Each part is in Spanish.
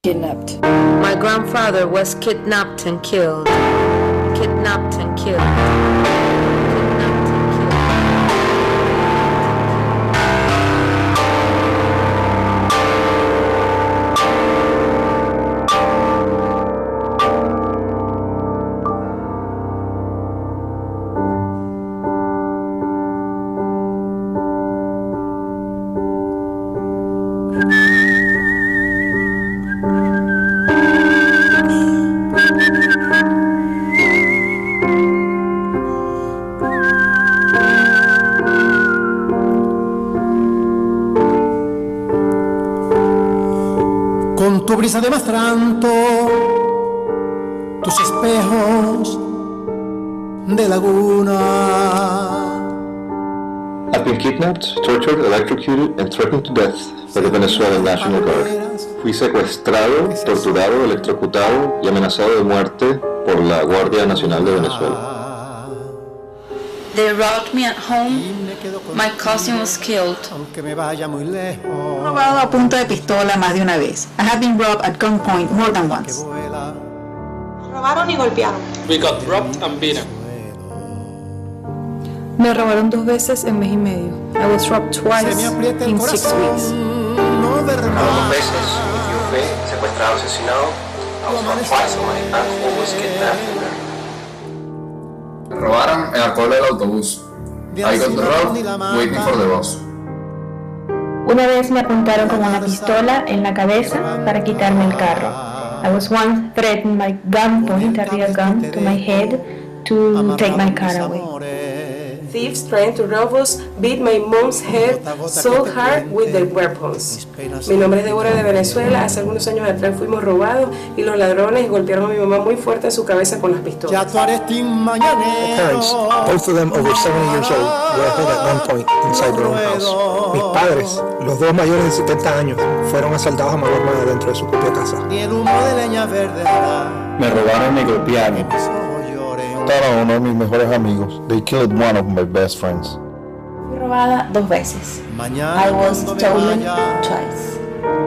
kidnapped. My grandfather was kidnapped and killed. Kidnapped and killed. Con tu brisa de mastranto, tus espejos de laguna. I've been kidnapped, tortured, electrocuted, and threatened to death by the Venezuelan National Guard. Fui secuestrado, torturado, electrocutado y amenazado de muerte por la Guardia Nacional de Venezuela. They robbed me at home. My cousin was killed. Robado a punta de pistola más de una vez. I have been robbed at gunpoint more than once. Robaron y golpearon. We got robbed and beaten. Me robaron 2 veces en mes y medio. I was robbed twice in 6 weeks. Robaron 2 veces, yo fui secuestrado, asesinado. I was robbed twice and my uncle was kidnapped. Me robaron en la cola del autobús. I got robbed waiting for the bus. Una vez me apuntaron con una pistola en la cabeza para quitarme el carro. I was once threatened by gunpoint, a real gun, to my head to take my car away. Thieves trying to rob us beat my mom's head so hard with their weapons. Mi nombre es Débora de Venezuela. Hace algunos años atrás fuimos robados y los ladrones golpearon a mi mamá muy fuerte en su cabeza con las pistolas. My parents, both of them over 70 years old, were held at gunpoint inside their own house. Mis padres, los 2 mayores de 70 años, fueron asaltados a mano armada dentro de su propia casa. Me robaron y golpearon. Mataron a uno de mis mejores amigos. They killed one of my best friends. Fui robada 2 veces. I was stolen twice.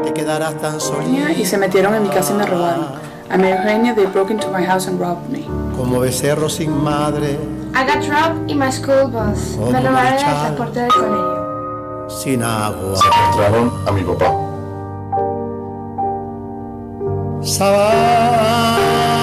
Y se metieron en mi casa y me robaron. A Eugenia, they broke into my house and robbed me. Como becerro sin madre. I got robbed in my school bus. Me robaron en el transporte del colegio. Sin agua. Secuestraron a mi papá. Sabana.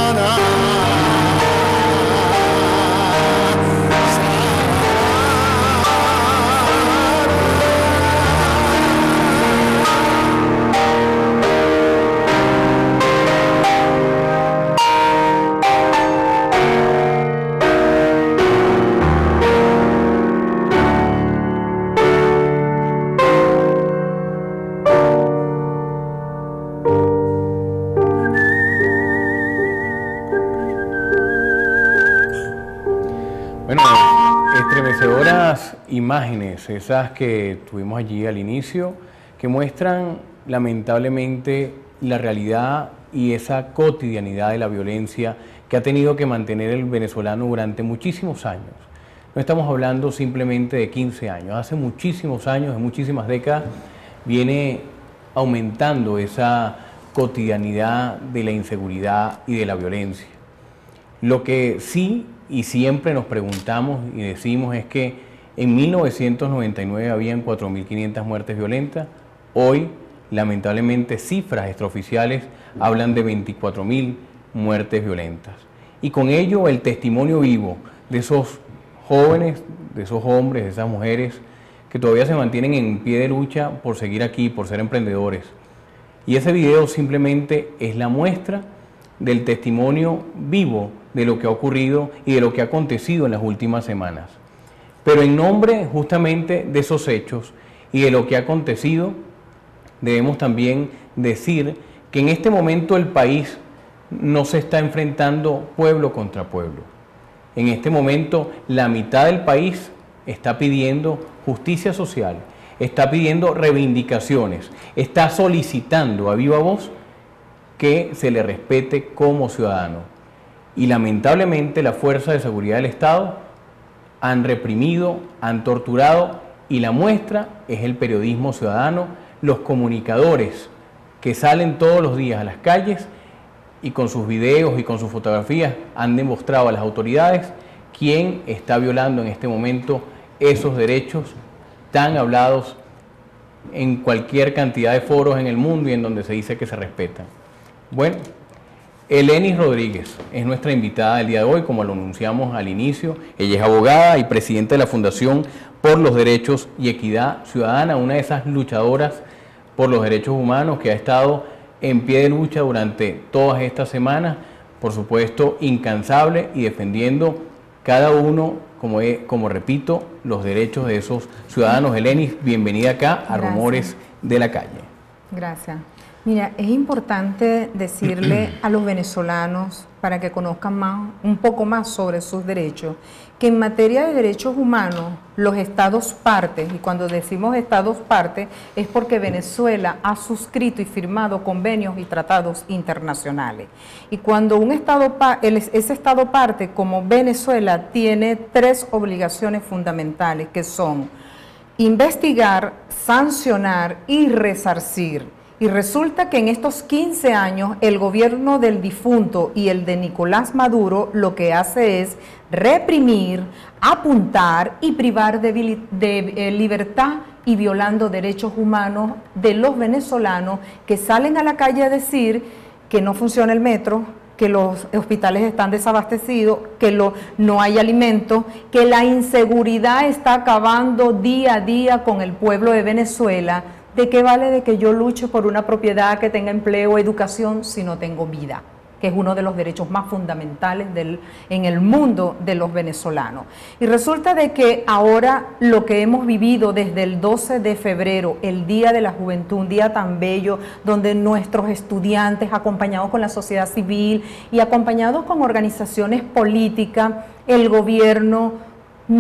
Bueno, estremecedoras imágenes, esas que tuvimos allí al inicio, que muestran lamentablemente la realidad y esa cotidianidad de la violencia que ha tenido que mantener el venezolano durante muchísimos años. No estamos hablando simplemente de 15 años, hace muchísimos años, de muchísimas décadas, viene aumentando esa cotidianidad de la inseguridad y de la violencia. Lo que sí y siempre nos preguntamos y decimos es que en 1999 habían 4.500 muertes violentas, hoy lamentablemente cifras extraoficiales hablan de 24.000 muertes violentas. Y con ello el testimonio vivo de esos jóvenes, de esos hombres, de esas mujeres que todavía se mantienen en pie de lucha por seguir aquí, por ser emprendedores. Y ese video simplemente es la muestra del testimonio vivo de lo que ha ocurrido y de lo que ha acontecido en las últimas semanas. Pero en nombre justamente de esos hechos y de lo que ha acontecido, debemos también decir que en este momento el país no se está enfrentando pueblo contra pueblo. En este momento la mitad del país está pidiendo justicia social, está pidiendo reivindicaciones, está solicitando a viva voz que se le respete como ciudadano. Y lamentablemente las fuerzas de seguridad del Estado han reprimido, han torturado, y la muestra es el periodismo ciudadano, los comunicadores que salen todos los días a las calles y con sus videos y con sus fotografías han demostrado a las autoridades quién está violando en este momento esos derechos tan hablados en cualquier cantidad de foros en el mundo y en donde se dice que se respetan. Bueno, Elenis Rodríguez es nuestra invitada del día de hoy, como lo anunciamos al inicio. Ella es abogada y presidenta de la Fundación por los Derechos y Equidad Ciudadana, una de esas luchadoras por los derechos humanos que ha estado en pie de lucha durante todas estas semanas, por supuesto incansable y defendiendo cada uno, como repito, los derechos de esos ciudadanos. Elenis, bienvenida acá a Rumores de la Calle. Gracias. Mira, es importante decirle a los venezolanos, para que conozcan un poco más sobre sus derechos, que en materia de derechos humanos, los estados partes, y cuando decimos estados partes, es porque Venezuela ha suscrito y firmado convenios y tratados internacionales. Y cuando un estado, ese estado parte, como Venezuela, tiene 3 obligaciones fundamentales, que son investigar, sancionar y resarcir. Y resulta que en estos 15 años el gobierno del difunto y el de Nicolás Maduro lo que hace es reprimir, apuntar y privar de libertad y violando derechos humanos de los venezolanos que salen a la calle a decir que no funciona el metro, que los hospitales están desabastecidos, que no hay alimentos, que la inseguridad está acabando día a día con el pueblo de Venezuela. ¿De qué vale de que yo luche por una propiedad, que tenga empleo, educación, si no tengo vida? Que es uno de los derechos más fundamentales en el mundo de los venezolanos. Y resulta de que ahora lo que hemos vivido desde el 12 de febrero, el Día de la Juventud, un día tan bello, donde nuestros estudiantes, acompañados con la sociedad civil y acompañados con organizaciones políticas, el gobierno,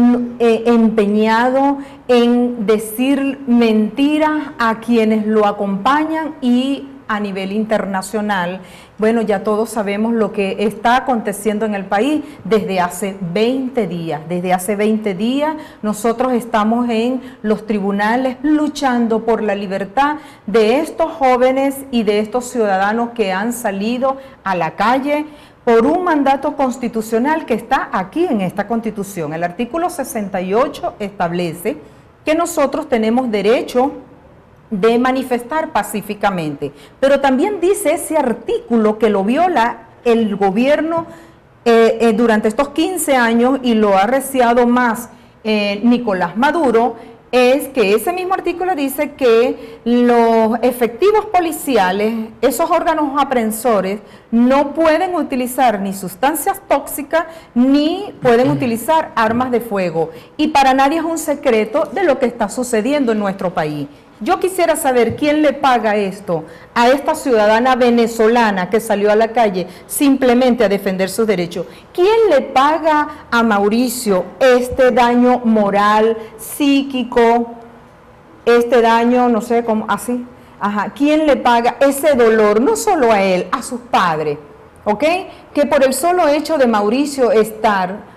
empeñado en decir mentiras a quienes lo acompañan y a nivel internacional. Bueno, ya todos sabemos lo que está aconteciendo en el país desde hace 20 días. Desde hace 20 días nosotros estamos en los tribunales luchando por la libertad de estos jóvenes y de estos ciudadanos que han salido a la calle por un mandato constitucional que está aquí en esta Constitución. El artículo 68 establece que nosotros tenemos derecho de manifestar pacíficamente, pero también dice ese artículo que lo viola el gobierno durante estos 15 años y lo ha arreciado más Nicolás Maduro, es que ese mismo artículo dice que los efectivos policiales, esos órganos aprensores, no pueden utilizar ni sustancias tóxicas ni pueden utilizar armas de fuego. Y para nadie es un secreto de lo que está sucediendo en nuestro país. Yo quisiera saber quién le paga esto a esta ciudadana venezolana que salió a la calle simplemente a defender sus derechos. ¿Quién le paga a Mauricio este daño moral, psíquico, este daño, no sé cómo, así? Ajá. ¿Quién le paga ese dolor? No solo a él, a sus padres, ¿ok? Que por el solo hecho de Mauricio estar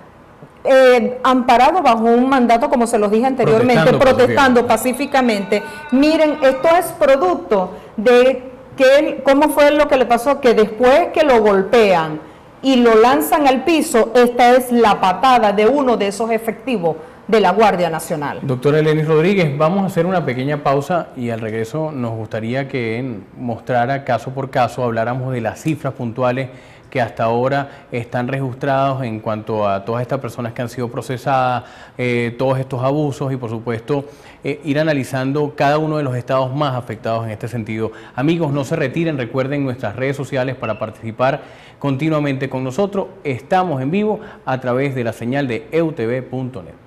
amparado bajo un mandato, como se los dije anteriormente, protestando pacíficamente. Miren, esto es producto de cómo fue lo que le pasó, que después que lo golpean y lo lanzan al piso, esta es la patada de uno de esos efectivos de la Guardia Nacional. Doctora Elenis Rodríguez, vamos a hacer una pequeña pausa y al regreso nos gustaría que mostrara caso por caso, habláramos de las cifras puntuales que hasta ahora están registrados en cuanto a todas estas personas que han sido procesadas, todos estos abusos y por supuesto ir analizando cada uno de los estados más afectados en este sentido. Amigos, no se retiren, recuerden nuestras redes sociales para participar continuamente con nosotros. Estamos en vivo a través de la señal de eutv.net.